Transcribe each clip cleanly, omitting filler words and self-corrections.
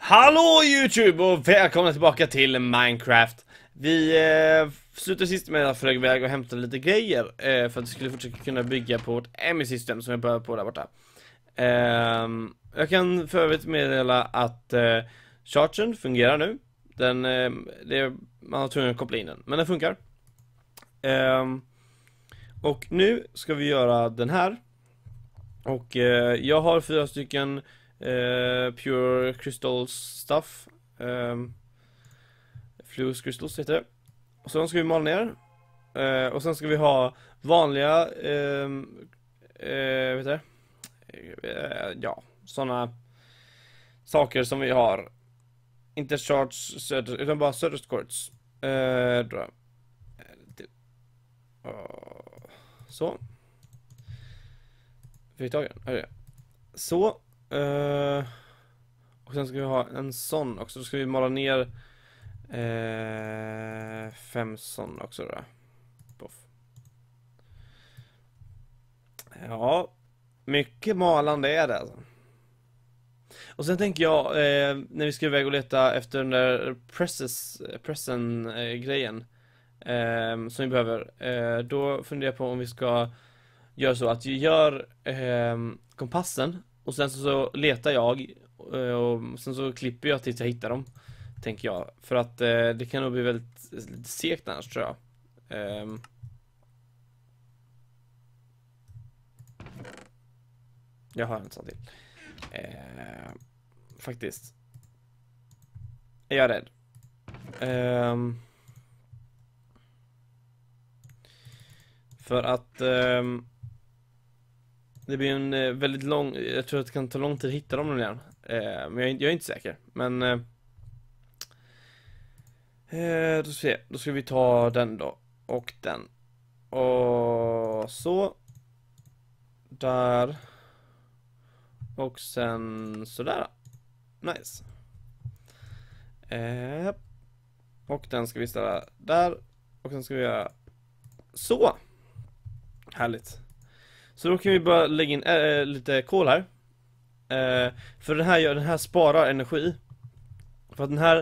Hallå YouTube och välkomna tillbaka till Minecraft. Vi slutade sist med att flög iväg och hämtade lite grejer för att vi skulle fortsätta kunna bygga på vårt MI-system som jag började på där borta. Jag kan för övrigt meddela att chargen fungerar nu. Man har tvungen att koppla in den, men den funkar. Och nu ska vi göra den här. Och jag har 4 stycken Pure Crystals stuff, Fluous Crystals heter det. Och så ska vi mala ner, och sen ska vi ha vanliga vet du, ja, sådana saker som vi har. Inte shards utan bara surface quartz. Så fick tag i den. Så och sen ska vi ha en sån också. Då ska vi mala ner 5 sån också då. Puff. Ja, mycket malande är det alltså. Och sen tänker jag när vi ska iväg och leta efter den där pressen grejen som vi behöver, då funderar jag på om vi ska göra så att vi gör kompassen och sen så letar jag och sen så klipper jag tills jag hittar dem, tänker jag, för att det kan nog bli väldigt lite segt annars, tror jag. Jag har en sån till. Faktiskt är jag rädd. För att det blir en väldigt lång, jag tror att det kan ta lång tid att hitta dem igen. Men jag är inte säker. Men då ska vi ta den då. Och den. Och så. Där. Och sen sådär. Nice. Och den ska vi ställa där. Och sen ska vi göra så. Härligt. Så då kan vi bara lägga in lite kol här. För den här sparar energi. För att den här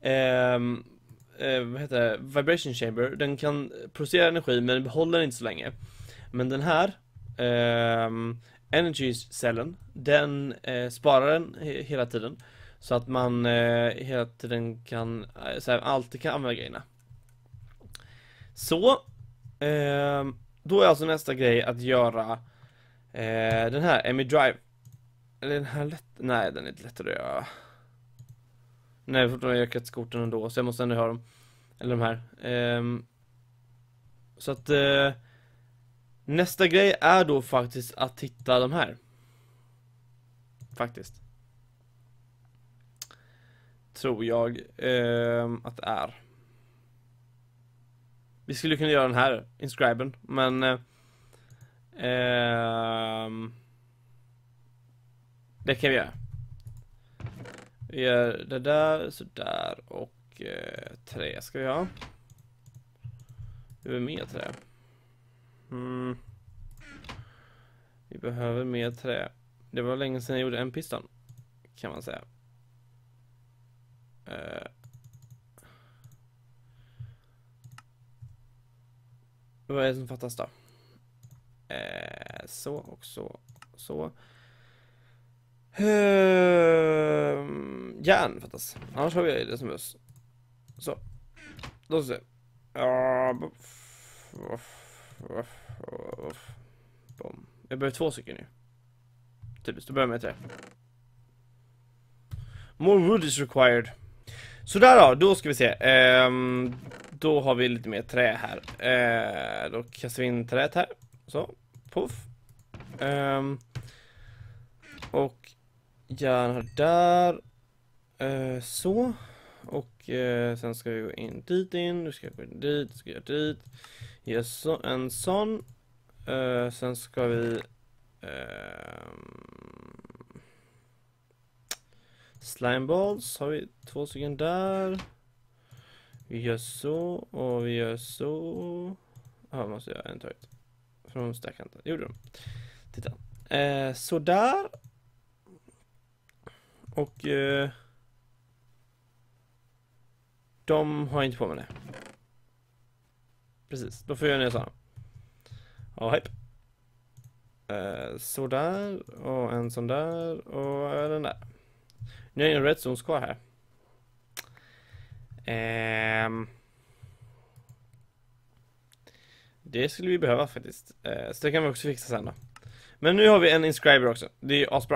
vad heter det? Vibration chamber, den kan producera energi men den behåller inte så länge. Men den här energy-cellen, den sparar den hela tiden. Så att man hela tiden kan alltid kan använda grejerna. Så då är alltså nästa grej att göra den här MI Drive. Eller den här lätt. Nej, den är inte lättare att göra. Nej, för då har jag ökat skorten ändå, så jag måste ändå ha dem. Eller de här. Så att nästa grej är då faktiskt att hitta de här. Faktiskt. Tror jag att det är. Vi skulle kunna göra den här inscriben, men det kan vi göra. Vi gör det där, sådär, och trä ska vi ha. Vi behöver mer trä. Vi behöver mer trä. Det var länge sedan jag gjorde en piston, kan man säga. Vad är det som fattas då? Så och så. Så. Järn fattas. Annars har vi det som behövs. Så. Då ser jag behöver 2 stycken nu. Typiskt, då börjar med 3. More wood is required. Så där då ska vi se. Då har vi lite mer trä här. Då kastar vi in träet här. Så, puff. Och järn här där. Så. Och sen ska vi gå in dit in. Nu ska jag gå in dit, ska jag dit. Yes, en sån. Sen ska vi slimeballs har vi 2 stycken där. Vi gör så och vi gör så. Ja, måste jag en ut från stackkanten. Gjorde de. Titta. Så där. Och De har inte på med det. Precis, då får jag ner sådana. Ja, hype. Så där, och en sån där, och den där. Nu är det en redstone kvar här. Det skulle vi behöva faktiskt. Så det kan vi också fixa sen då. Men nu har vi en inscriber också. Det är asbra.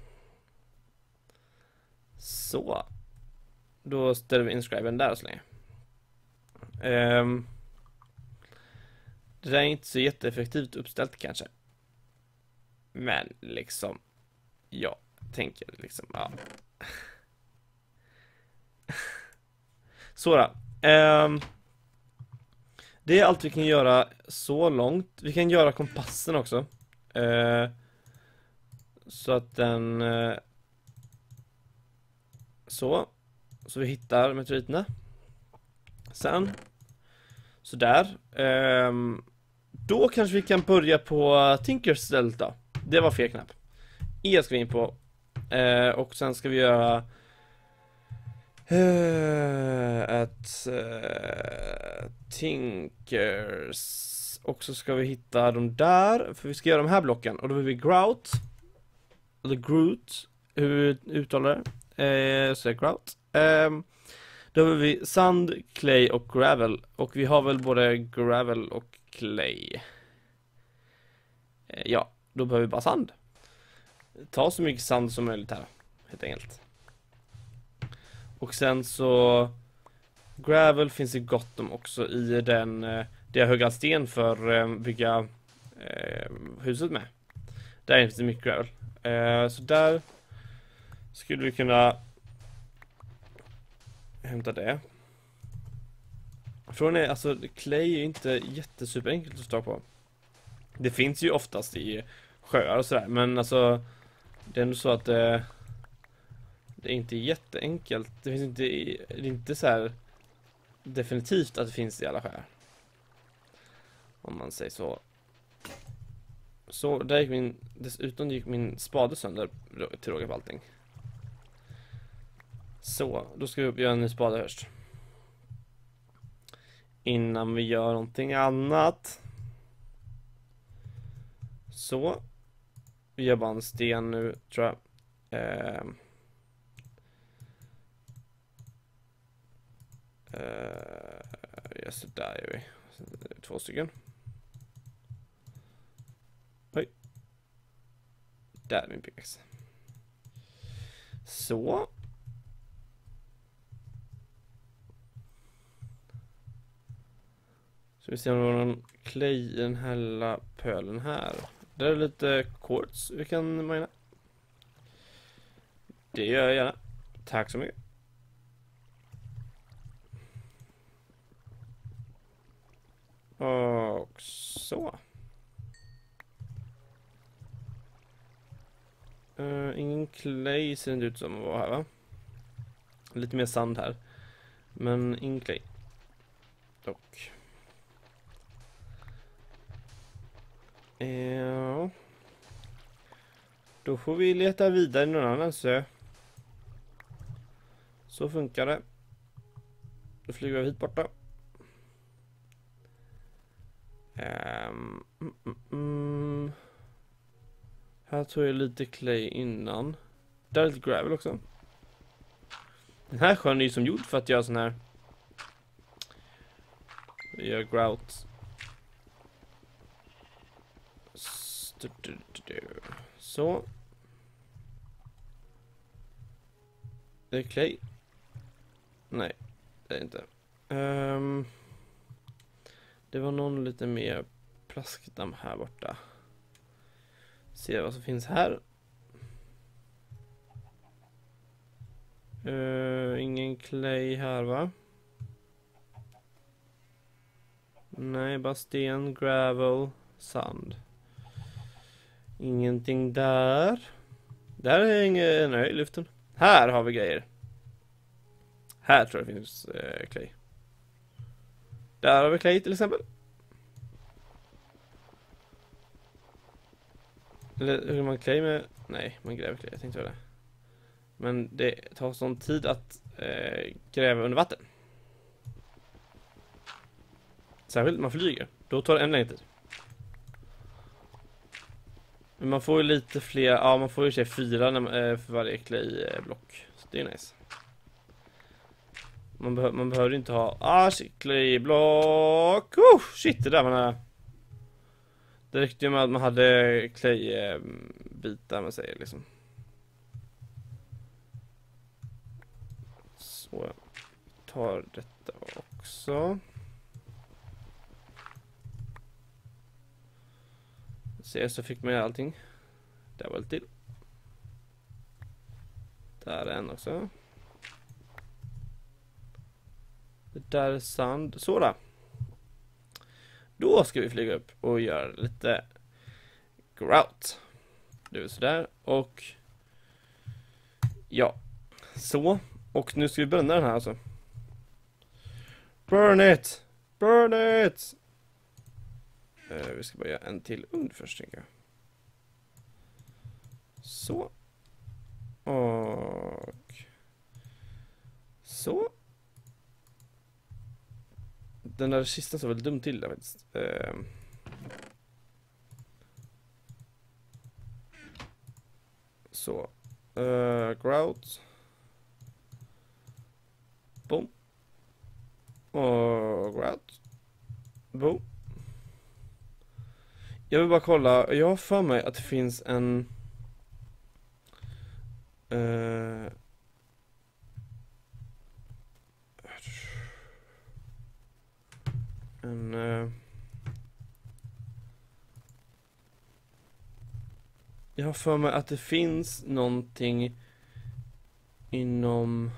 Så. Då ställer vi inscribern där så länge. Det där är inte så jätteeffektivt uppställt kanske. Men liksom, jag tänker liksom, ja. Så då. Det är allt vi kan göra så långt. Vi kan göra kompassen också. Så att den... Så vi hittar meteoriterna. Sen. Så där. Då kanske vi kan börja på Tinkers Delta. Det var fel knapp. E ska vi in på. Och sen ska vi göra... Tinkers. Och så ska vi hitta dem där. För vi ska göra de här blocken. Och då vill vi grout. Eller grout. Hur uttalar det? Så är grout. Då vill vi sand, clay och gravel. Och vi har väl både gravel och clay. Ja, då behöver vi bara sand. Ta så mycket sand som möjligt här. Helt enkelt. Och sen så gravel finns det gott om också i den det jag högg sten för bygga huset med. Där finns det mycket gravel. Så där skulle vi kunna hämta det. Frågan är, alltså clay är inte jättesuper enkelt att ta på. Det finns ju oftast i sjöar och sådär, men alltså det är ändå så att det är inte jätteenkelt. Det finns inte, det är inte så här definitivt att det finns i alla sjöar. Om man säger så. Så där gick dessutom gick min spade sönder till råga på allting. Så, då ska vi göra en ny spade först. Innan vi gör någonting annat. Så. Vi gör bara en sten nu, tror jag. Ja, så där gör vi. 2 stycken. Oj. Där är min pickaxe. Så. Så vi ser om vi har någon clay i den här lilla pölen här. Där är lite quartz vi kan mina. Det gör jag gärna. Tack så mycket. Och så. Ingen clay ser det ut som att vara här, va? Lite mer sand här. Men ingen clay. Dock. Ja. Då får vi leta vidare i någon annan sjö. Så funkar det. Då flyger vi hit borta. Här tog jag lite clay innan. Där är lite gravel också. Den här sjön är ju som gjord för att göra sån här. Vi gör grout. Så. Det är clay. Nej, det är inte. Det var någon lite mer plaskdamm här borta. Se vad som finns här. Ingen clay här, va? Nej, bara sten, gravel, sand. Ingenting där. Där är ingen i luften. Här har vi grejer. Här tror jag det finns clay. Där har vi clay till exempel. Eller hur man clay med... Nej, man gräver clay, jag tänkte göra det. Men det tar sån tid att gräva under vatten. Särskilt när man flyger. Då tar det ännu längre tid. Men man får ju lite fler... Ja, man får ju sig 4 för varje clay-block. Så det är nice. Man behöver inte ha... clay-block! Shit, det där man är... Det räckte ju med att man hade clay-bitar, man säger liksom. Så jag tar detta också. Så fick man allting. Där var det till. Där är en också. Det där är sand. Så då. Då ska vi flyga upp och göra lite grout. Det är sådär. Och ja. Så. Och nu ska vi bränna den här alltså. Burn it! Burn it! Vi ska bara göra en till ugn först, tänker jag. Så. Och så. Den där kistan så väldigt dum till där faktiskt. Så. Grout. Boom. Och grout. Boom. Jag vill bara kolla. Jag har för mig att det finns en... jag har för mig att det finns någonting inom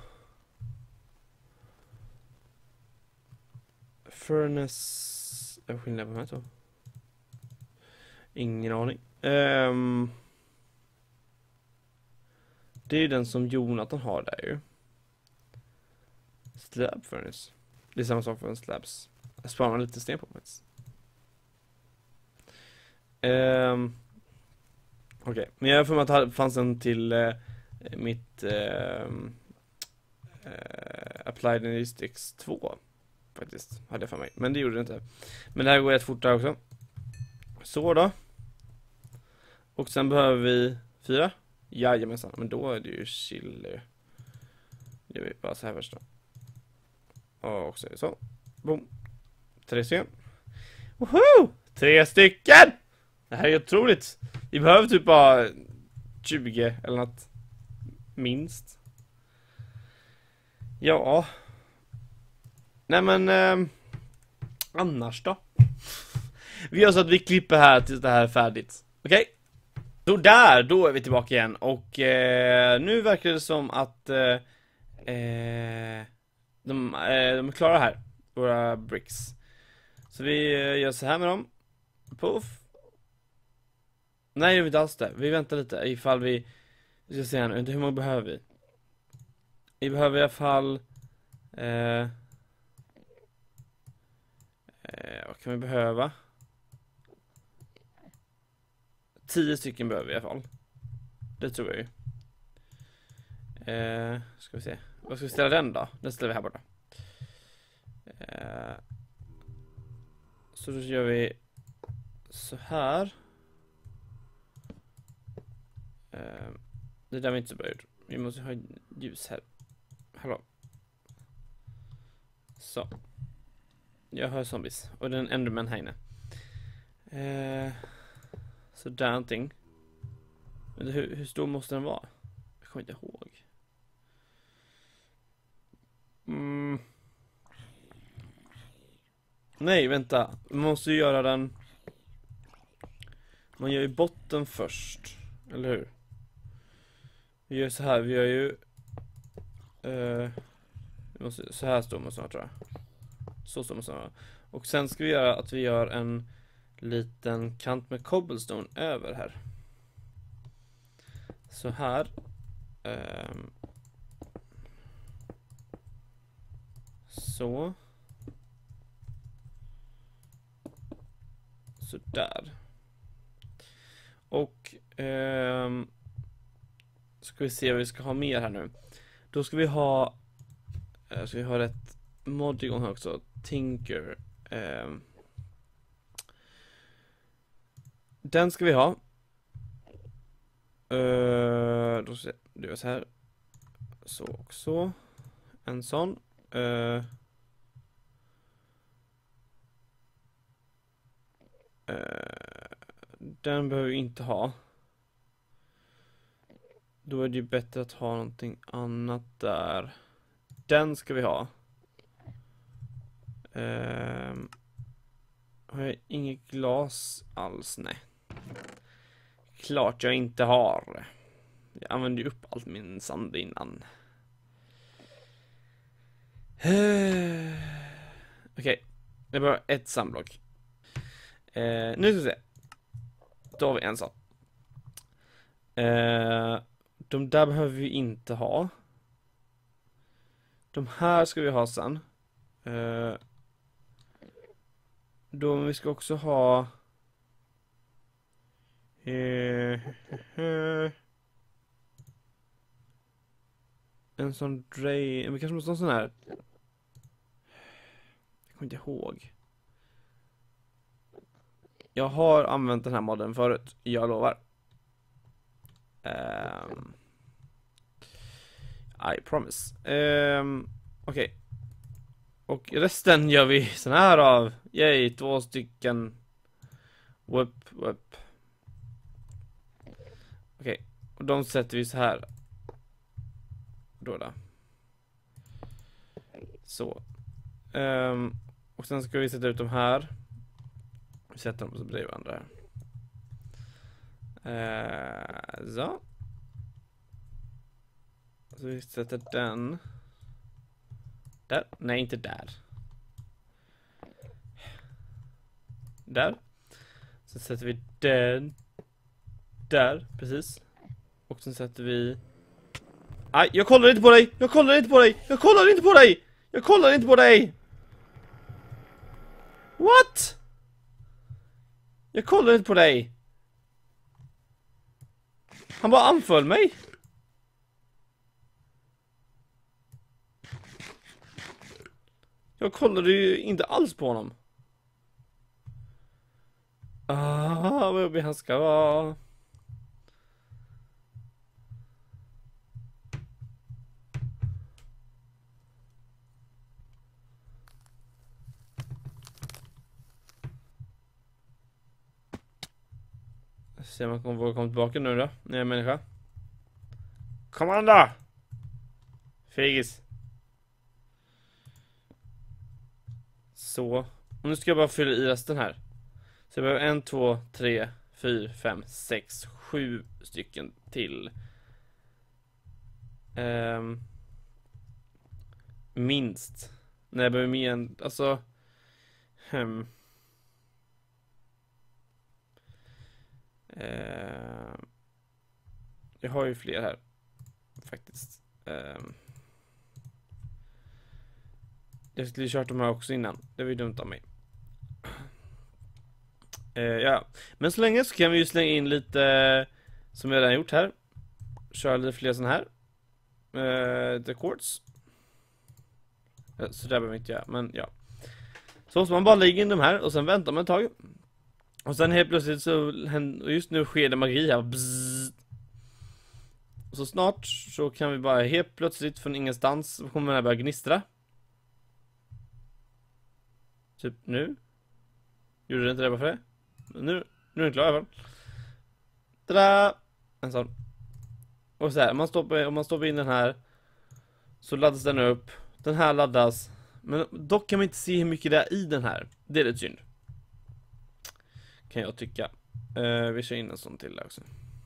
Furnace. Jag skillnad på de här två. Ingen aning. Det är den som Jonathan har där ju. Slab Furnace. Det är samma sak för en slabs. Jag sparar lite sten på faktiskt. Okej, men jag har för mig att det fanns en till mitt Applied Analytics 2 faktiskt, hade jag för mig. Men det gjorde det inte. Men det här går rätt fort där också. Så då. Och sen behöver vi 4. Jajamensan, men då är det ju chill. Gör vi bara så här först då. Och så är det så. Boom. 3 stycken. Woho! 3 stycken! Det här är otroligt. Vi behöver typ bara 20 eller något. Minst. Ja. Nej men annars då? Vi gör så att vi klipper här tills det här är färdigt. Okej? Så där, då är vi tillbaka igen. Och nu verkar det som att de är klara här. Våra bricks. Så vi gör så här med dem. Puff. Nej, det är inte alls det. Vi väntar lite ifall vi ska se här nu. Hur många behöver vi? Vi behöver i alla fall vad kan vi behöva? 10 stycken behöver vi i alla fall. Det tror jag ju. Ska vi se. Vad ska vi ställa den då? Den ställer vi här borta. Så då gör vi så här. Det där var inte så bra gjort. Vi måste ha ljus här. Hallå. Så. Jag hör zombies. Och den enderman här inne. Så där någonting. Men hur stor måste den vara? Jag kommer inte ihåg. Nej, vänta. Man måste ju göra den... Man gör ju botten först. Eller hur? Vi gör så här. Vi gör ju... så här står man snart, tror jag. Så står man snart. Och sen ska vi göra att vi gör en liten kant med cobblestone över här. Så här. Så. Så där. Och ska vi se vad vi ska ha mer här nu. Då ska vi ha rätt mod igång här också. Tinker. Ehm, den ska vi ha. Då ser det så här. Så och så. En sån. Den behöver vi inte ha. Då är det ju bättre att ha någonting annat där. Den ska vi ha. Har jag inget glas alls? Nej. Klart jag inte har. Jag använde ju upp allt min sand innan. Okej. Det är bara ett sandblock. Nu ska vi se. Då har vi en sån. De där behöver vi inte ha. De här ska vi ha sen. Vi ska också ha en sån drain. Vi kanske måste ha en sån här. Jag kommer inte ihåg. Jag har använt den här modden förut. Jag lovar. I promise. Okej. Och resten gör vi sån här av. Yay, 2 stycken. Whoop. Okej. Och de sätter vi så här. Då. Så. Och sen ska vi sätta ut de här. Vi sätter dem så bredvid varandra här. Så. Så vi sätter den. Där. Nej, inte där. Där. Sen sätter vi den. Där, precis. Och sen sätter vi... Aj, jag kollar inte på dig! Jag kollar inte på dig! Jag kollar inte på dig! Jag kollar inte på dig! What? Jag kollar inte på dig! Han bara anföll mig! Jag kollade ju inte alls på honom. Vad jobbig han ska vara. Se om man kommer komma tillbaka nu då. När jag är människa. Kom an då! Fegis. Så. Och nu ska jag bara fylla i resten här. Så jag behöver 1, 2, 3, 4, 5, 6, 7 stycken till. Minst. Nej, jag behöver mer än... Alltså... Jag har ju fler här. Faktiskt. Jag skulle kört de här också innan. Det var ju dumt av mig. Ja. Men så länge så kan vi ju slänga in lite som vi redan gjort här. Köra lite fler sådana här. The quartz. Så där behöver vi inte göra, men ja. Så måste man bara lägga in de här och sen vänta med ett tag. Och sen helt plötsligt så just nu sker det magi här. Bzzz. Och så snart så kan vi bara helt plötsligt från ingenstans så kommer den här börja gnistra. Typ nu. Gjorde det inte det bara för det? Nu är den klar i alla fall. Tada! En sån. Och så här, om man stoppar in den här så laddas den upp. Den här laddas. Men dock kan man inte se hur mycket det är i den här. Det är lite synd. Kan jag tycka. Vi kör in en sån till där också.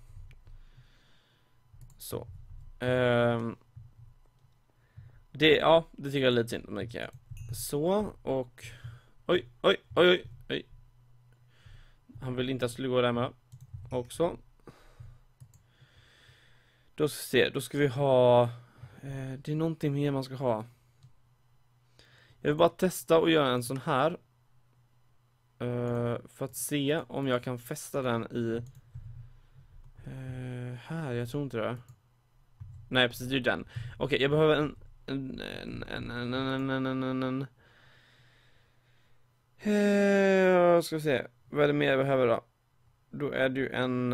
Så. Det tycker jag är lite synd. Men kan jag. Så, och... Oj. Han vill inte att jag skulle gå där med. Också. Då ska vi ha... det är någonting mer man ska ha. Jag vill bara testa och göra en sån här. För att se om jag kan fästa den i... här, jag tror inte det. Nej, precis, det är den. Okej, jag behöver Ska vi se. Vad är det mer jag behöver då? Då är det ju en...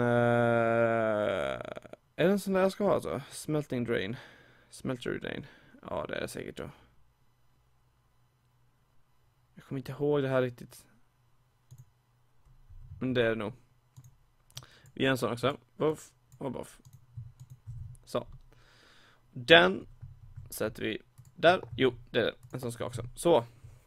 är det en sån där jag ska ha alltså? Smelting drain. Smelter drain. Ja, det är det säkert då. Jag kommer inte ihåg det här riktigt. Men det är det nog. Vi gör en sån också. Buff och buff. Så. Den sätter vi där. Jo, det är det. En sån ska också. Så.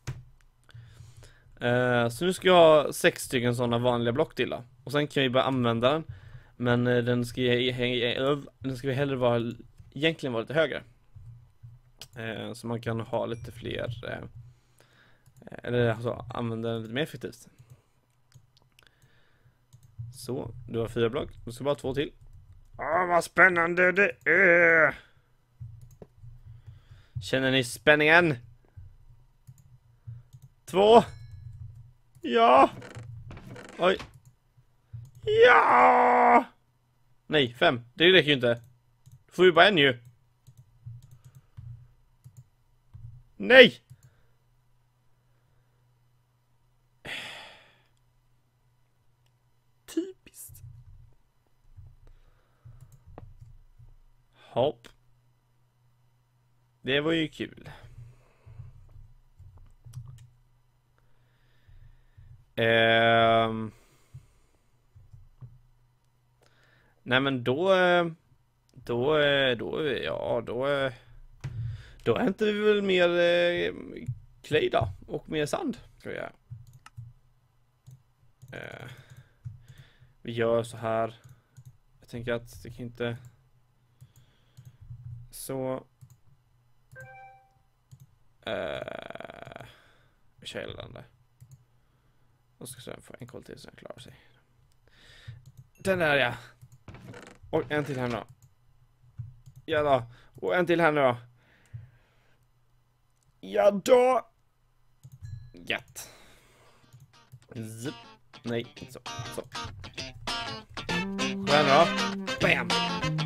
Så nu ska jag ha 6 stycken sådana vanliga block till då. Och sen kan vi bara använda den. Men den ska ju hellre vara egentligen vara lite högre. Så man kan ha lite fler eller alltså använda den lite mer effektivt. Så, du har 4 block. Du ska bara 2 till. Vad spännande det är! Känner ni spänningen? 2. Ja! Oj. Ja! Nej, 5. Det räcker ju inte. Du får ju bara en ju. Nej! Typiskt. Hopp. Det var ju kul. Nej men då hämtar vi väl mer clay då, och mer sand. Ska vi göra. Vi gör så här. Jag tänker att det kan inte så vi kör hela den där. Och ska sen få en koll till så den klarar sig. Den där ja. Och en till här nu då. Ja då. Och en till här nu då. Ja då. Gött. Zip. Nej, inte så. Så. Skön då. Bam.